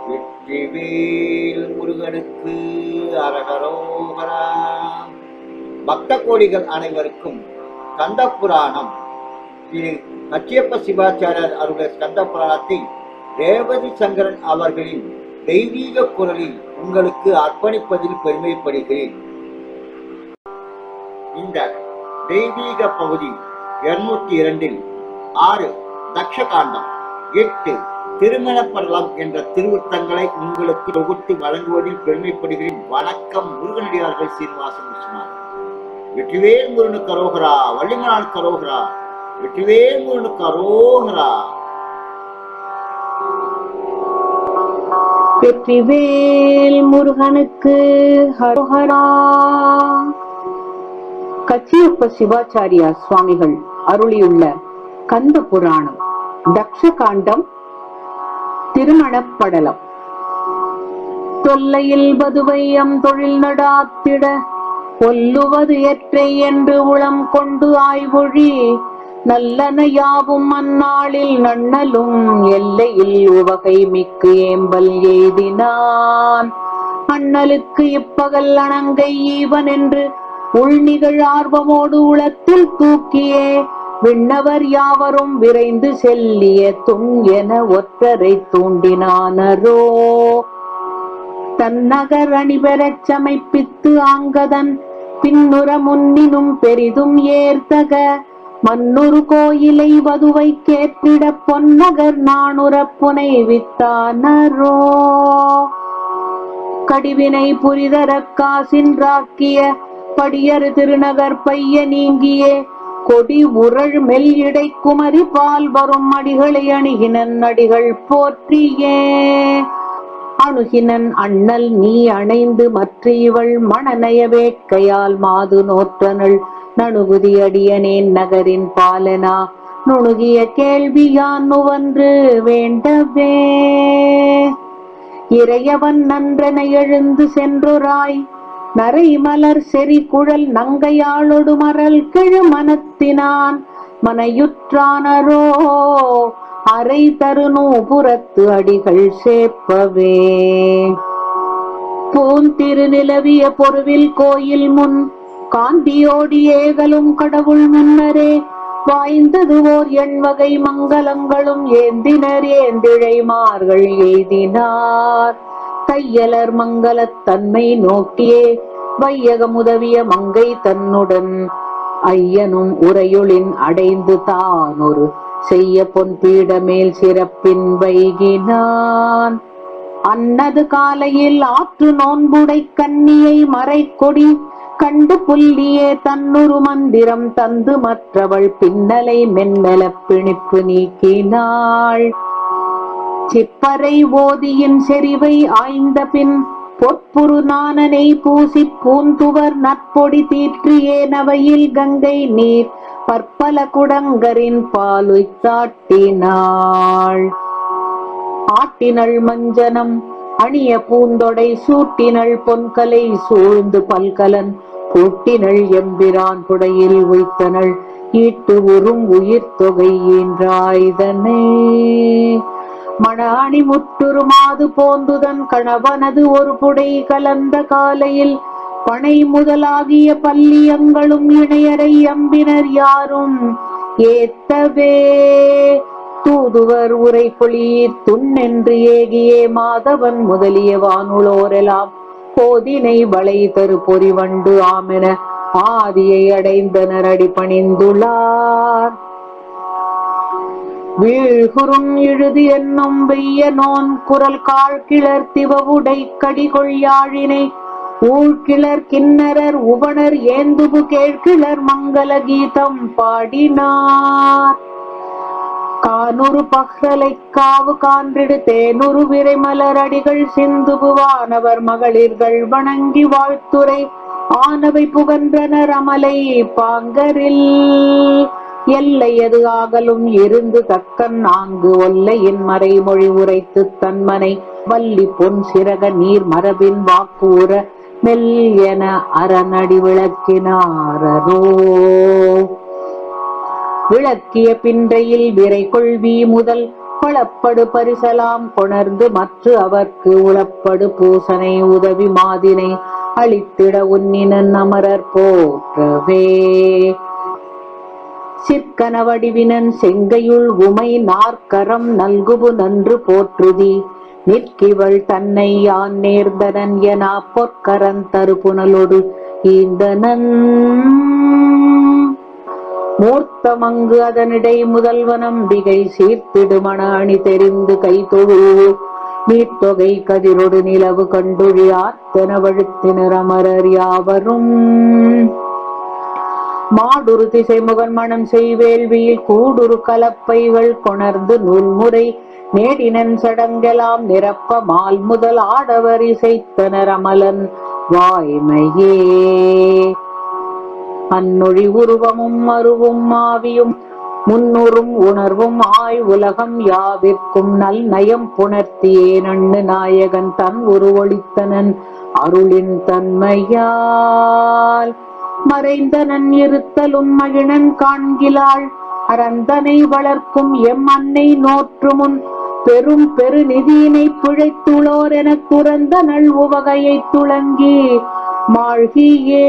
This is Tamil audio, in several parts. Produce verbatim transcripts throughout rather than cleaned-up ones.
வெற்றிவேல் முருகனுக்கு அரகரோகரா. பக்த கோடிகள் அனைவருக்கும் ஸ்கந்த புராணம் திரு கச்சியப்ப சிவாச்சாரியர் அருள ஸ்கந்த புராணத்தை ரேவதி சங்கரன் அவர்களின் தெய்வீக குரலில் உங்களுக்கு அர்ப்பணிப்பதில் பெருமைப்படுகிறேன். இந்த தெய்வீக பகுதி இருநூத்தி இரண்டில் ஆறு தக்ஷகாண்டம், எட்டு திருமணப்படலம் என்ற திருவுத்தங்களை உங்களுக்கு தொகுத்து வழங்குவதில் பெருமைப்படுகிறேன். வணக்கம். முருகனடியார்கள் சீனிவாசன் விஸ்வநாதன். வெற்றிவேல் முருகனுக்கு அரோகரா, வள்ளிமலானுக்கு அரோகரா, வெற்றிவேல் முருகனுக்கு அரோகரா. வெற்றிவேல் முருகனுக்கு அரோகரா. கச்சியப்ப சிவாச்சாரியா சுவாமிகள் அருளியுள்ள கந்த புராணம் தக்ஷகாண்டம், திருமணப்படலம். தொல்லையில் வதுவையம் தொழில் நடாத்திட கொல்லுவது எற்றை என்று உளம் கொண்டு ஆய்வொழி நல்லன யாவும் அந்நாளில் நன்னலும் எல்லையில் உவகை மிக்கு ஏம்பல் எய்தினான். அண்ணலுக்கு இப்பகல் அணங்கை ஈவன் என்று உள்நிகழ் ஆர்வமோடு உளத்தில் தூக்கியே விண்ணவர் யாவரும் விரைந்து செல்லிய துண் என ஒற்றரை தூண்டினானரோ. தன்னகர் அணிபெறச் சமைப்பித்து ஆங்கதன் பின்னுற முன்னினும் பெரிதும் ஏர்த்தக மன்னொரு கோயிலை வதுவை கேட்டிட பொன்னகர் நாணுற புனை வித்தானரோ. கடிவினை புரிதர காசின்றாக்கிய படியறு திருநகர் பைய நீங்கியே கொடி உரள் மெல் இடை குமரி பால் வரும் அடிகளை அணுகினன் அடிகள் போற்றியே. அணுகினன் அண்ணல் நீ அணைந்து மற்ற இவள் மணநய வேட்கையால் மாது நோற்றனள் நணுகுதி அடியனேன் நகரின் பாலனா நுணுகிய கேள்வியான் நுவன்று வேண்டவே. இறையவன் நன்றென எழுந்து சென்றொராய் நரை மலர் செறி குழல் நங்கையாளொடு மரல் கெழு மனத்தினான் மனையுற்றானரோ. அரை தருநூபுரத்து அடிகள் சேப்பவே. பூந்திரு நிலவிய பொருவில் கோயில் முன் காந்தியோடி ஏகலும் கடவுள் முன்னரே வாய்ந்தது ஓர் எண்வகை மங்களங்களும் ஏந்தினர் ஏந்திழைமார்கள் எய்தினார். தையலர் மங்களத் தன்மை நோக்கியே வையகமுதவிய மங்கை தன்னுடன் ஐயனும் உரையுளின் அடைந்து தான் ஒரு செய்ய பொன் பீட மேல் சிறப்பின் வைகினான். அன்னது காலையில் ஆற்று நோன்புடை கன்னியை மறை கொடி கண்டு புல்லியே தன்னுரு மந்திரம் தந்து மற்றவள் பின்னலை மென்மல பிணிப்பு நீக்கினாள். சிப்பரை ஓதியின் செறிவை ஆய்ந்த பின் பொற்புரு நானனை பூசி பூந்துவர் நற்பொடி தீற்றியே நவையில் கங்கை நீர் பற்பல குடங்கரின் பாலுய்த்தாட்டினாள். ஆட்டினள் மஞ்சனம் அணிய பூந்தொடை சூட்டினள் பொன்கலை சூழ்ந்து பல்கலன் கூட்டினள் எம்பிரான் புடையில் உய்த்தனள் ஈட்டு உறும் உயிர் தொகை ஈன்றாய்தனே. மணாணி முற்றுரு மாது போந்துதன் கணவனது ஒரு புடை கலந்த காலையில் பனை முதலாகிய பல்லியங்களும் இணையரை அம்பினர் யாரும் ஏத்தவே. தூதுவர் உரை பொழியீர் துண்ணென்று ஏகியே மாதவன் முதலிய வானுளோரெல்லாம் போதினை வளை தரு பொறிவண்டு ஆமென ஆதியை அடைந்தனர் அடி பணிந்துள்ளார். வீழ்குறும் இழுது என்னும் வெய்ய நோன் குரல் கால் கிளர் திவவுடை கடிகொள் யாழினை ஊழ்கிளர் கிண்ணரர் உவனர் ஏந்துபு கேழ்கிளர் மங்கள கீதம் பாடினார். கானொரு பகலை காவு கான்றிடு தேனொரு விரைமலர் அடிகள் சிந்துபுவானவர் மகளிர்கள் வணங்கி வாழ்த்துரை ஆனவை புகன்றனர் அமலை பாங்கரில். எல்லையது ஆகலும் இருந்து தக்கன் ஆங்கு ஒல்லையின் மறைமொழி உரைத்து தன்மனை வள்ளி பொன் சிறக நீர் மரபின் வாக்கூற மெல் என அரணடி விளக்கினாரோ. விளக்கிய பின்றையில் விரை கொள்வி முதல் கொளப்படு பரிசலாம் கொணர்ந்து மற்ற அவர்க்கு உளப்படு பூசனை உதவி மாதினை அளித்திட உன்னினன் அமரர் போற்றவே. சிற்கன வடிவினன் செங்கையுள் உமை நாற்கரம் நல்குபு நன்று போற்றுதி நிற்கிவள் தன்னை யான் நேர்ந்தனன் என பொற்கரன் தருபுனலொடு ஈந்தனன். மூர்த்தமங்கு அதனிடை முதல்வனம்பிகை சீர்த்திடுமண அணி தெரிந்து கை தொழு நீர்த்தொகை கதிரொடு நிலவு கண்டுழி ஆர்த்தன வழுத்தினர் அமரர் யாவரும். மாடுரு திசை முகன் மனம் செய்வேள்வியில் கூடுரு கலப்பைகள் கொணர்ந்து நூல்முறை நேடினன் சடங்கெலாம் நிரப்ப மால் முதல் ஆடவர் இசைத்தனர் அமலன் வாய்மையே. அன்னொழி உருவமும் அருவும் ஆவியும் முன்னுறும் உணர்வும் ஆய் உலகம் யாவிற்கும் நல் நயம் புணர்த்தியே நண்ணு நாயகன் தன் உருவொளித்தனன் அருளின் தன்மையால். மறைந்தனன் இருத்தலும் மகிழன் காண்கிலாள் அரந்தனை வளர்க்கும் எம் அன்னை நோற்று முன் பெரும் பெரு நிதியினை பிழைத்துளோர் என குறந்த நல் உவகையை துளங்கி மாழ்கியே.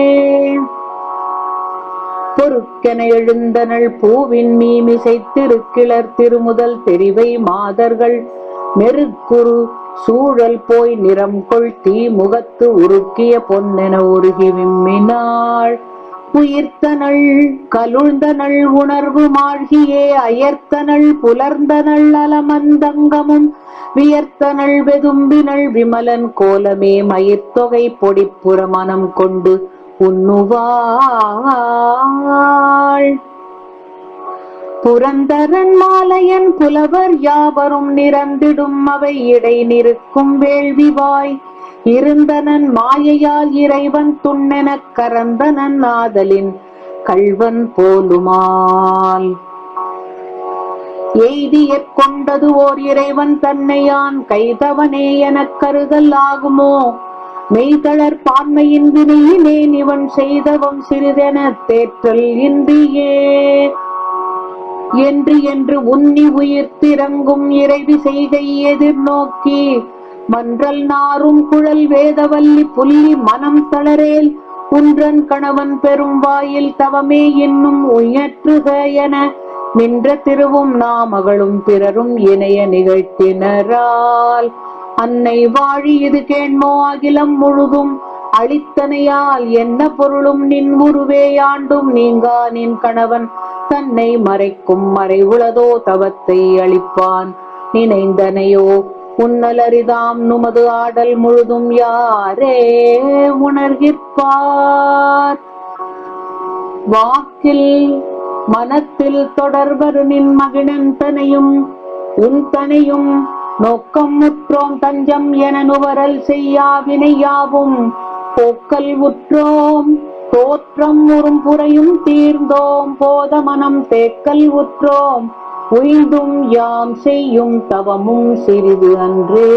பொறுக்கென எழுந்தனள் பூவின் மீமிசை திருக்கிளர் திருமுதல் தெரிவை மாதர்கள் மெருக்குரு சூழல் போய் நிறம் கொள் தீ முகத்து உருக்கிய பொன்னென உருகி விம்மினாள். உயிர்த்தனள் கலுழ்ந்தனள் உணர்வு மாழ்கியே அயர்த்தனள் புலர்ந்தனள் அலமந்தங்கமும் வியர்த்தனள் வெதும்பினள் விமலன் கோலமே மயிர்த்தொகை பொடிப்புற மனம் கொண்டு உண்ணுவாள். புரந்தரன் மாலையன் புலவர் யாவரும் நிறந்திடும் அவை இடை நிற்கும் வேள்விவாய் இருந்தனன் மாயையால் இறைவன் துண்ணெனக் கரந்தனன் ஆதலின் கள்வன் போலுமால். எய்தியற் கொண்டது ஓர் இறைவன் தன்னையான் கைதவனே எனக் கருதல் ஆகுமோ மெய்தளர் பான்மையின் வினையினேன் இவன் செய்தவம் சிறிதென தேற்றல் இன்றியே. என்று என்று உன்னி உயிர்த்திறங்கும் இறைவி செய்கை எதிர்நோக்கி மன்றல் நாரும் குழல் வேதவல்லி புள்ளி மனம் தளரேல் உன்றன் கணவன் பெரும் வாயில் தவமே இன்னும் உயற்றுக என நின்ற திருவும் நாமகளும் பிறரும் இணைய நிகழ்த்தினரால். அன்னை வாழி இது கேண்மோ அகிலம் முழுதும் அளித்தனையால் என்ன பொருளும் நின் உருவேயாண்டும் நீங்கா நின் கணவன் தன்னை மறைக்கும் மறை உளதோ தவத்தை அளிப்பான் நினைந்தனையோ உன்னலரிதாம் நுமது ஆடல் முழுதும் யாரே உணர்கிற்பார். வாக்கில் மனத்தில் தொடர்வரு நின் மகிழன் தனையும் உன் தனையும் நோக்கம் முற்றோம் தஞ்சம் என நுவரல் செய்யா வினையாவும் போக்கல் உற்றோம் தோற்றம் உறும் புறையும் தீர்ந்தோம் போத மனம் தேக்கல் உற்றோம் உய்ந்தும் யாம் செய்யும் தவமும் சிறிது அன்றே.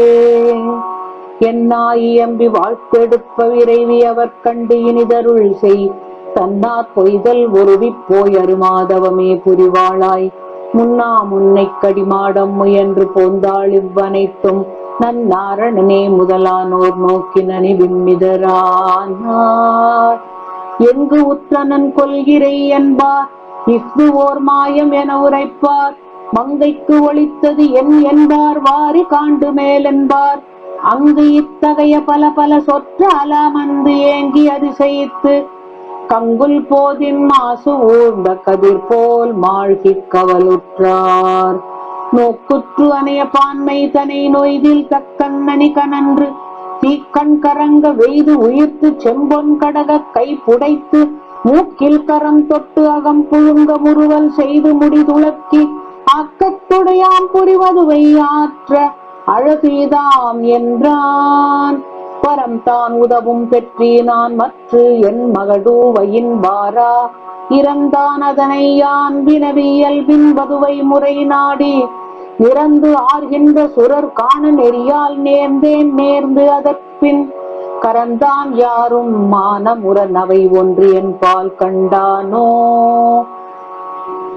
என்னாயம்பி வாழ்க்கெடுப்ப விரைவி அவர் கண்டு இனிதருள் செய் தன்னாற் பொய்தல் ஒருவி போய் அருமாதவமே புரிவாளாய் முன்னா முன்னை கடிமாடம் முயன்று போந்தாள் இவ்வனைத்தும் நன்னாரணனே முதலானோர் நோக்கினனி விம்மிதரானார். எங்கு உற்றனன் கொள்கிறை என்பார் இஃது ஓர் மாயம் என உரைப்பார். மங்கைக்கு ஒளித்தது என் என்பார் வாரி காண்டு மேல் என்பார். அங்கு இத்தகைய பல பல சொற்ற அலாமந்து ஏங்கி அதிசயித்து கங்குல் போதின் மாசு ஊர்ந்த கதிர் போல் மாழ்கி கவலுற்றார். நோக்குற்று அணைய பான்மை தனை நொய்தில் தக்கண்ணனி கனன்று தீக்கண் கரங்க வெய்து உயிர்த்து செம்பொன் கடக கை புடைத்து மூக்கில் கரம் தொட்டு அகம் புழுங்க முறுவல் செய்து முடிதுளக்கி ஆக்கத்துடையாம் புரிவதுவை ஆற்ற அழகீதாம் என்றான். பரம் தான் உதவும் பெற்றி நான் மற்ற என் மகடூவையின் வாரா இறந்தான் அதனை யான் வினவியல் பின்பதுவை முறை நாடி நிறந்து ஆர்கின்ற சுரர் காண நெறியால் நேர்ந்தேன் நேர்ந்து அதற்பின் கரந்தான் யாரும் மானமுற நவை ஒன்று என் பால் கண்டானோ.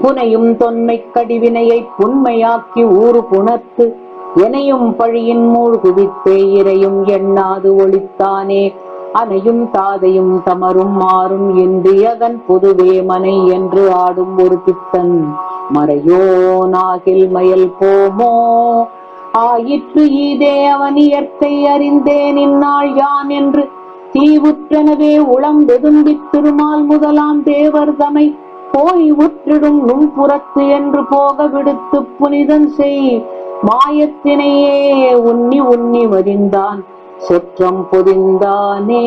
புனையும் தொன்மை கடிவினையை புன்மையாக்கி ஊறு புணர்த்து எனையும் பழியின் மூழ்குவித்தே இறையும் எண்ணாது ஒளித்தானே அனையும் தாதையும் தமரும் மாறும் இன்றியகன் பொதுவே மனை என்று ஆடும் ஒரு பித்தன் மறையோ நாகில் மயல் போமோ ஆயிற்று ஈதே அவன் இயற்கை அறிந்தேன் இந்நாள் யான் என்று தீவுற்றனவே உளம் வெதும்பித் திருமால் முதலாம் தேவர் தமை போய் உற்றிடும் நுண்புறத்து என்று போக விடுத்து புனிதன் செய் மாயத்தினையே உன்னி உன்னி மதிந்தான் சொற்றம் பொதிந்தானே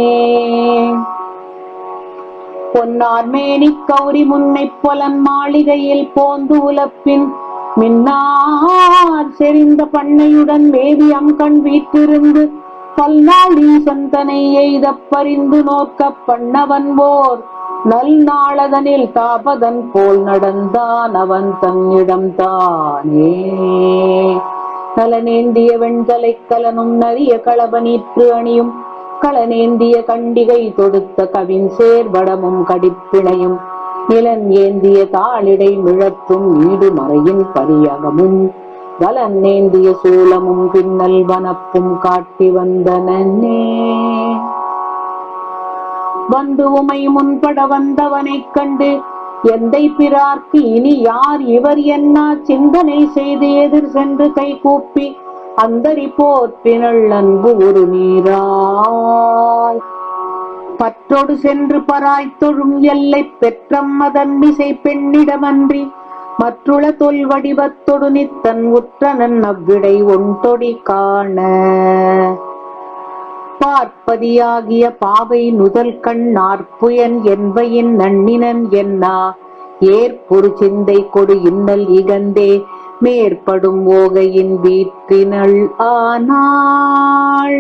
பொன்னார் மேனி கௌரி முன்னை பொலன் மாளிகையில் போந்து உலப்பின் மின்னார் செறிந்த பண்ணையுடன் மேவி அங்கண் வீற்றிருந்து பல்நாள் ஈசந்தனை எய்த பறிந்து நோக்க பண்ணவன் போர் நல் நாளதனில் தாபதன் போல் நடந்தான் அவன் தன்னிடம் தானே கலனேந்திய வெண்கலை கலனும் நரிய களபனீற்று அணியும் களனேந்திய கண்டிகை தொடுத்த கவின் சேர்வடமும் கடிப்பிணையும் நிலன் ஏந்திய தாளிடை மிழற்றும் ஈடு மறையின் பரியகமும் வலன் ஏந்திய சூலமும் பின்னல் வனப்பும் காட்டி வந்தனே வந்து உமை முன்பட வந்தவனைக் கண்டு எந்தை பிறார்க்கு இனி யார் இவர் என்ன சிந்தனை செய்து எதிர் சென்று கை கூப்பி அந்தரி போற்றினள் அன்பு ஒரு நீரால் பற்றோடு சென்று பராய் தொழும் எல்லை பெற்றம் அதன் மிசை பெண்ணிடமன்றி மற்றுள தொல் வடிவத்தொடு நித்தன் உற்றனன் அவ்விடை ஒன்றொடி காண பார்ப்பதியாகிய பாவை நுதல் கண் நாற்புயன் என்பையின் நன்னினன் என்னா ஏற்பொரு சிந்தை கொடு இன்னல் இகந்தே மேற்படும் ஓகையின் வீற்றினள் ஆனாள்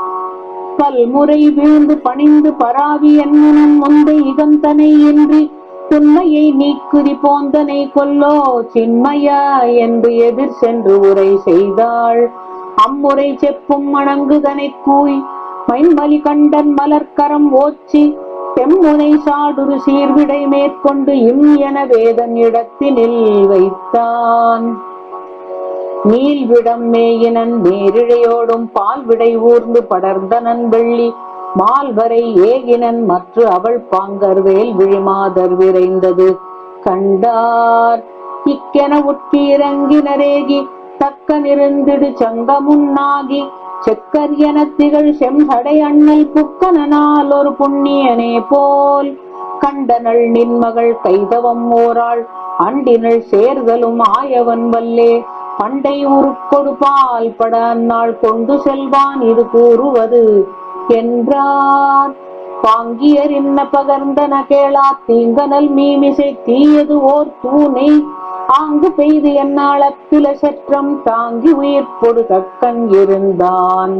பல்முறை வீழ்ந்து பணிந்து பராவி என்னும் முந்தை இகந்தனை இன்றி உண்மையை நீக்குறி போந்தனை கொல்லோ சின்மயா என்று எதிர் சென்று உரை செய்தாள் அம்முறை செப்பும் மணங்குதனை கூய் மைன்மலி கண்டன் மலர்கரம் ஓச்சி தெம்முனை சாடுரு சீர்விடை மேற்கொண்டு இம் என வேதன் இடத்தினில் வைத்தான் நீள்விடம் மேயினன் நேரிழையோடும் பால்விடை ஊர்ந்து படர்ந்தனன் வெள்ளி மால்வரை ஏகினன் மற்ற அவள் பாங்கர் வேல் விழிமாதர் விரைந்தது கண்டார் இக்கென உட்கீரங்கினரேகி தக்க நிறந்திடு சங்கமுன்னாகி செக்கர் என திகழ் செம்சடை அண்ணல் புக்கனால் ஒரு புண்ணியனே போல் கண்டனள் நின்மகள் கைதவம் ஓராள் அண்டினள் சேர்தலும் ஆயவன் வல்லே பண்டை உருக்கொடு பால் பட அந்நாள் கொண்டு செல்வான் இது கூறுவது என்றார் பாங்கியர் இன்ன பகர்ந்தன கேளா தீங்கனல் மீமிசை தீயது ஓர் தூணை ஆங்கு பெய்து என்னாள பில சற்றம் தாங்கி உயிர் பொடு தக்கன் இருந்தான்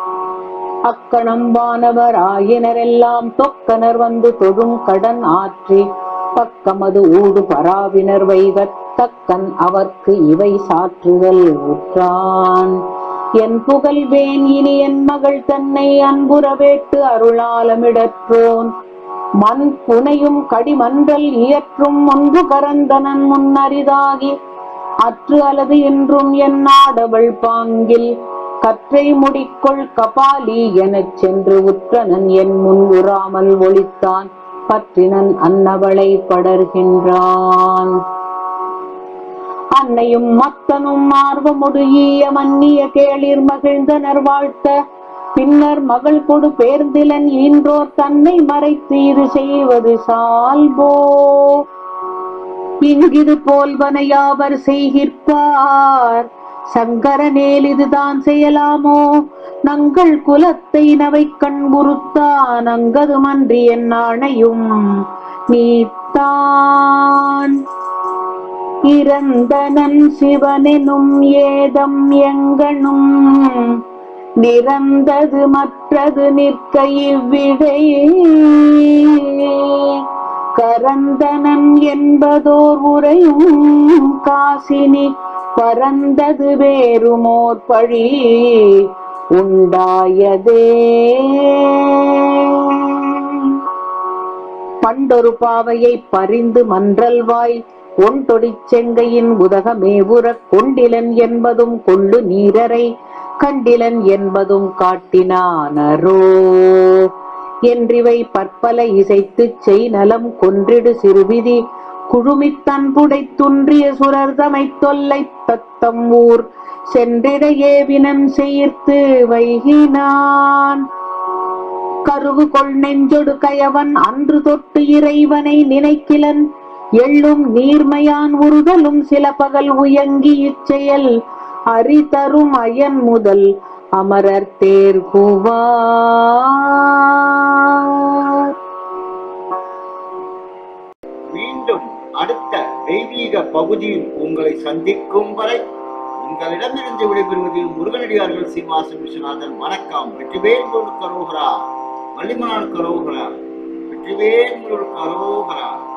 அக்கணம் வானவர் ஆயினரெல்லாம் தொக்கனர் வந்து தொடும் கடன் ஆற்றி பக்கமது ஊடு பராவினர் வைகத் தக்கன் அவர்க்கு இவை சாற்றுதல் உற்றான் என் புகழ்வேன் இனி என் மகள் தன்னை அன்புற வேட்டு அருளாலமிடற்றோன் மண் புனையும் கடிமன்றல் இயற்றும் ஒன்று கரந்தனன் முன்னரிதாகி அற்று அல்லது என்றும் என் நாடவள் பாங்கில் கற்றை முடிக்கொள் கபாலி எனச் சென்று உற்றனன் என் முன் உறாமல் ஒளித்தான் பற்றினன் அன்னவளை படர்கின்றான் அன்னையும் மத்தனும் ஆர்வமுடு ஈய மன்னிய கேளிர் மகிழ்ந்தனர் வாழ்த்த பின்னர் மகள் கொடு பேர்ந்திலன் ஈன்றோர் தன்னை மறைத்து இது செய்வது சால்போ இங்கிது போல்வனையாவர் செய்கிற்பார் சங்கரனேல் இதுதான் செய்யலாமோ நங்கள் குலத்தை நவை கண்புறுத்தான் அங்கதுமன்றி என் ஆணையும் நீத்தான் இறந்தனன் சிவனெனும் ஏதம் எங்கனும் நிறந்தது மற்றது நிற்க இவ்விடை கரந்தனன் என்பதோர் உரையும் காசினி பரந்தது வேறுமோர் பழி உண்டாயதே பண்டொரு பாவையை பறிந்து மன்றல்வாய் ஒன் தொடிச் செங்கையின் உதகமேவுறக் கொண்டிலன் என்பதும் கொள்ளு நீரரை கண்டிலன் என்பதும் காட்டினானரோ என்றிவை பற்பல இசைத்துச் செய் நலம் கொன்றிடு சிறுவிதி குழுமித்தன் புடைத் துன்றிய சுரர் தமைத் தொல்லைத் தத்தம் ஊர் சென்றிட ஏவினம் சேர்த்து வைகினான். கருவு கொள் நெஞ்சொடு கயவன் அன்று தொட்டு இறைவனை நினைக்கிலன் எள்ளும் நீர்மையான் உறுதலும் சில பகல் உயங்கி இச்செயல் அறிதரும் அயன் முதல் அமரர் தேர்குவார். மீண்டும் அடுத்த தெய்வீக பகுதியில் உங்களை சந்திக்கும் வரை உங்களிடமிருந்து விடைபெறுவது முருகனடியார்கள் சீனிவாசன் விஸ்வநாதன். வணக்கம். வெற்றிவேல் முருகன் கரோகரா, வள்ளிமலான் கரோகரா, வெற்றிவேல் முருகன் கரோகரா.